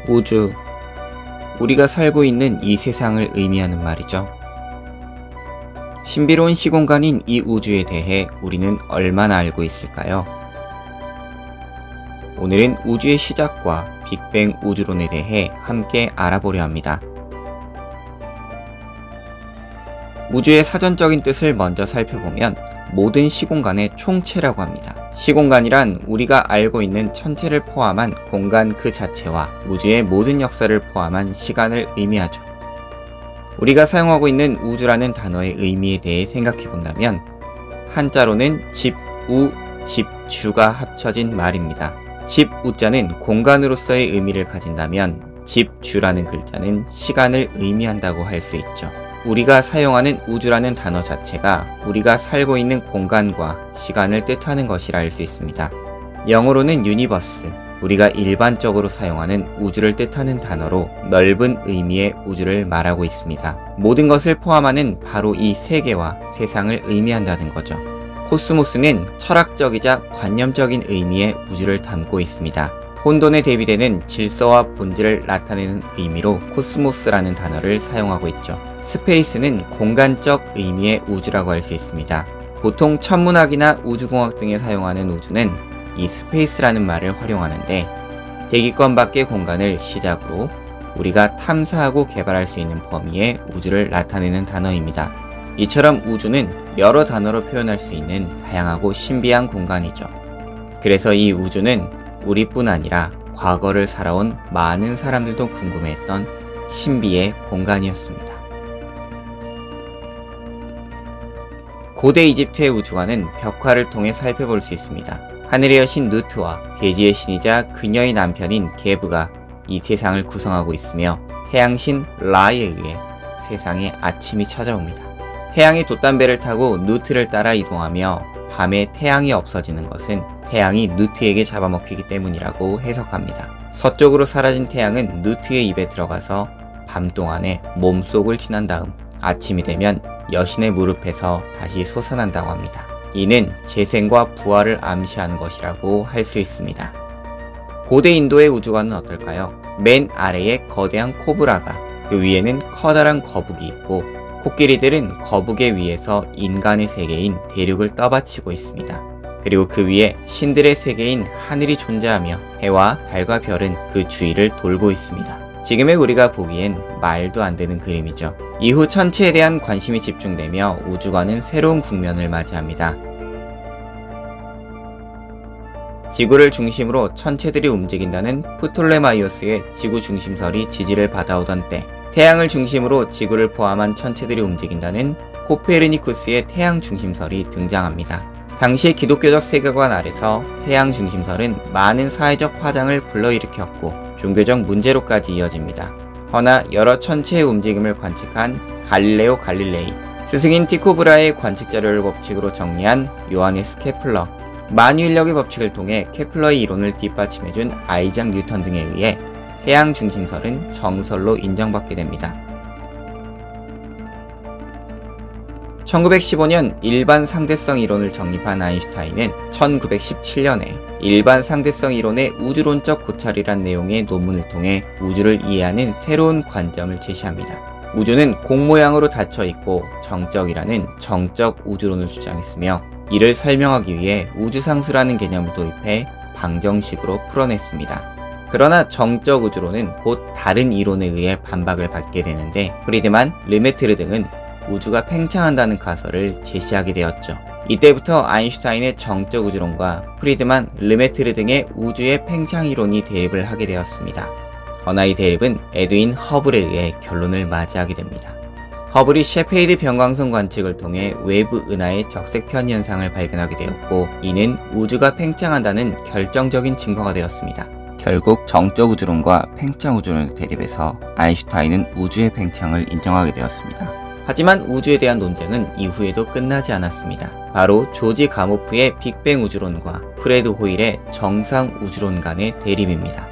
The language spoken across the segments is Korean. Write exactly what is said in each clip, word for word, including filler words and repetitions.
우주, 우리가 살고 있는 이 세상을 의미하는 말이죠. 신비로운 시공간인 이 우주에 대해 우리는 얼마나 알고 있을까요? 오늘은 우주의 시작과 빅뱅 우주론에 대해 함께 알아보려 합니다. 우주의 사전적인 뜻을 먼저 살펴보면 모든 시공간의 총체라고 합니다. 시공간이란 우리가 알고 있는 천체를 포함한 공간 그 자체와 우주의 모든 역사를 포함한 시간을 의미하죠. 우리가 사용하고 있는 우주라는 단어의 의미에 대해 생각해 본다면 한자로는 집, 우, 집주가 합쳐진 말입니다. 집, 우자는 공간으로서의 의미를 가진다면 집주라는 글자는 시간을 의미한다고 할 수 있죠. 우리가 사용하는 우주라는 단어 자체가 우리가 살고 있는 공간과 시간을 뜻하는 것이라 할 수 있습니다. 영어로는 유니버스, 우리가 일반적으로 사용하는 우주를 뜻하는 단어로 넓은 의미의 우주를 말하고 있습니다. 모든 것을 포함하는 바로 이 세계와 세상을 의미한다는 거죠. 코스모스는 철학적이자 관념적인 의미의 우주를 담고 있습니다. 혼돈에 대비되는 질서와 본질을 나타내는 의미로 코스모스라는 단어를 사용하고 있죠. 스페이스는 공간적 의미의 우주라고 할 수 있습니다. 보통 천문학이나 우주공학 등에 사용하는 우주는 이 스페이스라는 말을 활용하는데 대기권 밖의 공간을 시작으로 우리가 탐사하고 개발할 수 있는 범위의 우주를 나타내는 단어입니다. 이처럼 우주는 여러 단어로 표현할 수 있는 다양하고 신비한 공간이죠. 그래서 이 우주는 우리뿐 아니라 과거를 살아온 많은 사람들도 궁금해했던 신비의 공간이었습니다. 고대 이집트의 우주관은 벽화를 통해 살펴볼 수 있습니다. 하늘의 여신 누트와 대지의 신이자 그녀의 남편인 게브가 이 세상을 구성하고 있으며 태양신 라에 의해 세상에 아침이 찾아옵니다. 태양이 돛담배를 타고 누트를 따라 이동하며 밤에 태양이 없어지는 것은 태양이 누트에게 잡아먹히기 때문이라고 해석합니다. 서쪽으로 사라진 태양은 누트의 입에 들어가서 밤 동안에 몸속을 지난 다음 아침이 되면 여신의 무릎에서 다시 솟아난다고 합니다. 이는 재생과 부활을 암시하는 것이라고 할 수 있습니다. 고대 인도의 우주관은 어떨까요? 맨 아래에 거대한 코브라가, 그 위에는 커다란 거북이 있고 코끼리들은 거북의 위에서 인간의 세계인 대륙을 떠받치고 있습니다. 그리고 그 위에 신들의 세계인 하늘이 존재하며 해와 달과 별은 그 주위를 돌고 있습니다. 지금의 우리가 보기엔 말도 안 되는 그림이죠. 이후 천체에 대한 관심이 집중되며 우주관은 새로운 국면을 맞이합니다. 지구를 중심으로 천체들이 움직인다는 프톨레마이오스의 지구 중심설이 지지를 받아오던 때, 태양을 중심으로 지구를 포함한 천체들이 움직인다는 코페르니쿠스의 태양 중심설이 등장합니다. 당시 기독교적 세계관 아래서 태양 중심설은 많은 사회적 파장을 불러일으켰고 종교적 문제로까지 이어집니다. 허나 여러 천체의 움직임을 관측한 갈릴레오 갈릴레이, 스승인 티코브라의 관측 자료를 법칙으로 정리한 요하네스 케플러, 만유인력의 법칙을 통해 케플러의 이론을 뒷받침해준 아이작 뉴턴 등에 의해 태양 중심설은 정설로 인정받게 됩니다. 천구백십오 년 일반 상대성 이론을 정립한 아인슈타인은 천구백십칠 년에 일반 상대성 이론의 우주론적 고찰이란 내용의 논문을 통해 우주를 이해하는 새로운 관점을 제시합니다. 우주는 공 모양으로 닫혀 있고 정적이라는 정적 우주론을 주장했으며 이를 설명하기 위해 우주상수라는 개념을 도입해 방정식으로 풀어냈습니다. 그러나 정적 우주론은 곧 다른 이론에 의해 반박을 받게 되는데 프리드만, 르메트르 등은 우주가 팽창한다는 가설을 제시하게 되었죠. 이때부터 아인슈타인의 정적 우주론과 프리드만, 르메트르 등의 우주의 팽창 이론이 대립을 하게 되었습니다. 허나 이 대립은 에드윈 허블에 의해 결론을 맞이하게 됩니다. 허블이 셰페이드 변광성 관측을 통해 외부 은하의 적색 편이 현상을 발견하게 되었고 이는 우주가 팽창한다는 결정적인 증거가 되었습니다. 결국 정적 우주론과 팽창 우주론의 대립에서 아인슈타인은 우주의 팽창을 인정하게 되었습니다. 하지만 우주에 대한 논쟁은 이후에도 끝나지 않았습니다. 바로 조지 가모프의 빅뱅 우주론과 프레드 호일의 정상 우주론 간의 대립입니다.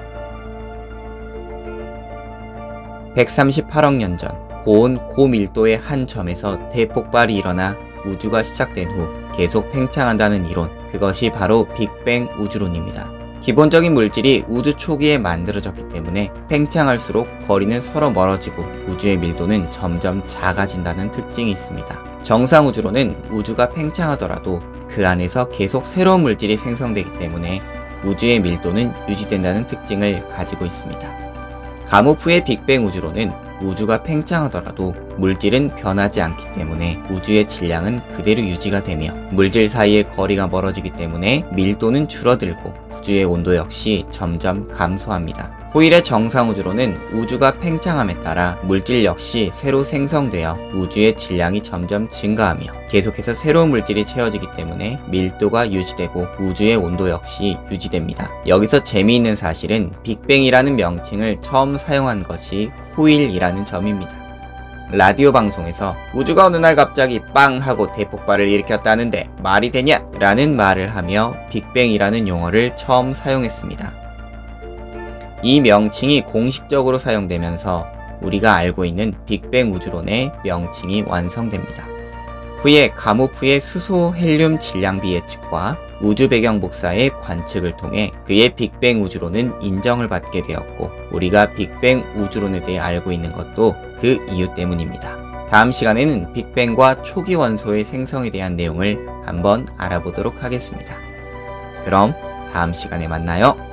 백삼십팔억 년 전 고온 고밀도의 한 점에서 대폭발이 일어나 우주가 시작된 후 계속 팽창한다는 이론, 그것이 바로 빅뱅 우주론입니다. 기본적인 물질이 우주 초기에 만들어졌기 때문에 팽창할수록 거리는 서로 멀어지고 우주의 밀도는 점점 작아진다는 특징이 있습니다. 정상 우주로는 우주가 팽창하더라도 그 안에서 계속 새로운 물질이 생성되기 때문에 우주의 밀도는 유지된다는 특징을 가지고 있습니다. 감호 후의 빅뱅 우주로는 우주가 팽창하더라도 물질은 변하지 않기 때문에 우주의 질량은 그대로 유지가 되며 물질 사이의 거리가 멀어지기 때문에 밀도는 줄어들고 우주의 온도 역시 점점 감소합니다. 호일의 정상 우주로는 우주가 팽창함에 따라 물질 역시 새로 생성되어 우주의 질량이 점점 증가하며 계속해서 새로운 물질이 채워지기 때문에 밀도가 유지되고 우주의 온도 역시 유지됩니다. 여기서 재미있는 사실은 빅뱅이라는 명칭을 처음 사용한 것이 호일이라는 점입니다. 라디오 방송에서 우주가 어느 날 갑자기 빵 하고 대폭발을 일으켰다는데 말이 되냐? 라는 말을 하며 빅뱅이라는 용어를 처음 사용했습니다. 이 명칭이 공식적으로 사용되면서 우리가 알고 있는 빅뱅 우주론의 명칭이 완성됩니다. 후에 감호 후의 수소 헬륨 질량비 예측과 우주 배경 복사의 관측을 통해 그의 빅뱅 우주론은 인정을 받게 되었고 우리가 빅뱅 우주론에 대해 알고 있는 것도 그 이유 때문입니다. 다음 시간에는 빅뱅과 초기 원소의 생성에 대한 내용을 한번 알아보도록 하겠습니다. 그럼 다음 시간에 만나요.